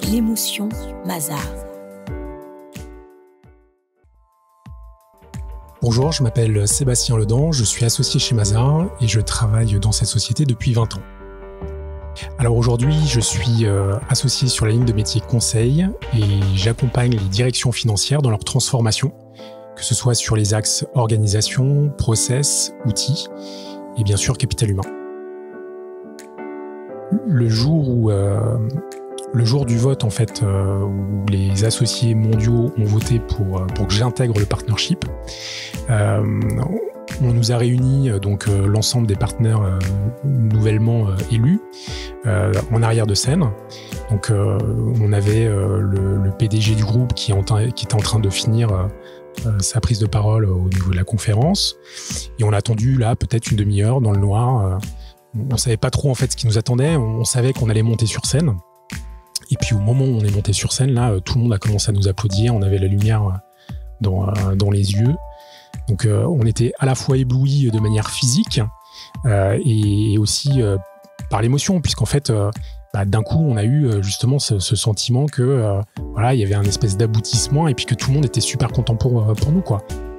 l'émotion Mazars. Bonjour, je m'appelle Sébastien Ledan, je suis associé chez Mazars et je travaille dans cette société depuis 20 ans. Alors aujourd'hui, je suis associé sur la ligne de métier conseil et j'accompagne les directions financières dans leur transformation, que ce soit sur les axes organisation, process, outils et bien sûr capital humain. Le jour du vote en fait, où les associés mondiaux ont voté pour que j'intègre le partnership, on nous a réunis donc l'ensemble des partenaires nouvellement élus en arrière de scène. Donc on avait le PDG du groupe qui était en train de finir sa prise de parole au niveau de la conférence, et on a attendu là peut-être une demi-heure dans le noir. On savait pas trop en fait ce qui nous attendait. On savait qu'on allait monter sur scène. Et puis au moment où on est monté sur scène, là, tout le monde a commencé à nous applaudir. On avait la lumière dans les yeux. Donc on était à la fois éblouis de manière physique et aussi par l'émotion, puisqu'en fait, d'un coup, on a eu justement ce sentiment que voilà, il y avait un espèce d'aboutissement et puis que tout le monde était super content pour nous, quoi.